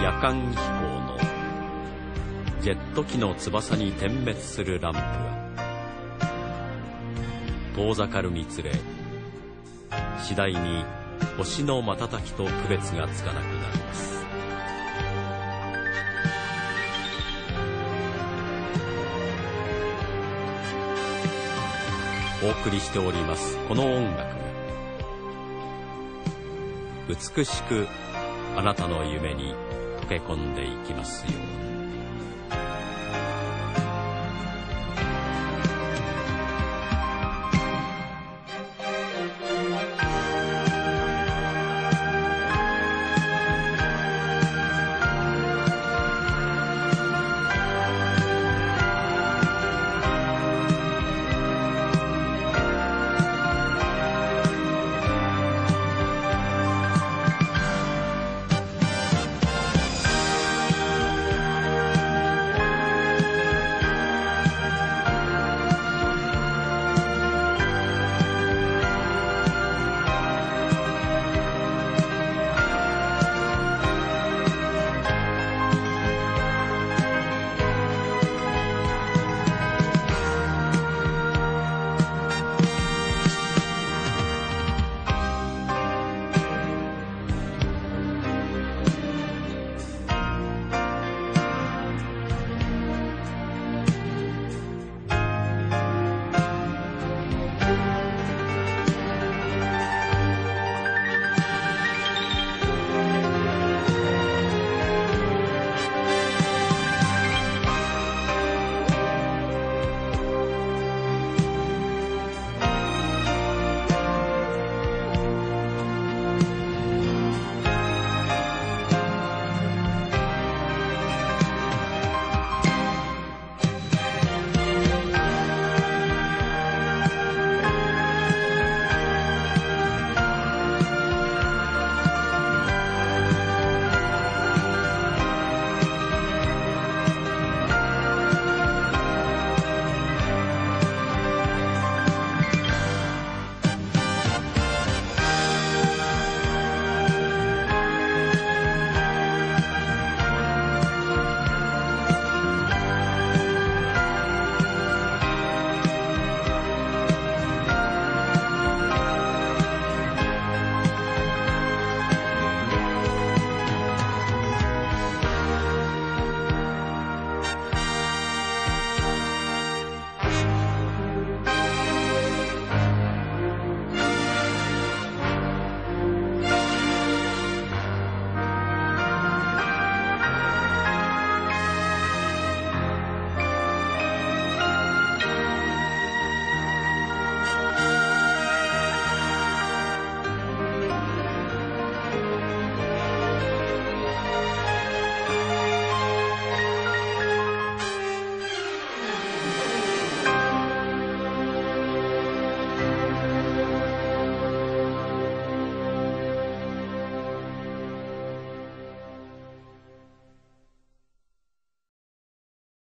夜間飛行のジェット機の翼に点滅するランプは遠ざかるにつれ次第に星の瞬きと区別がつかなくなります。お送りしておりますこの音楽が美しくあなたの夢に溶け込んでいきますように。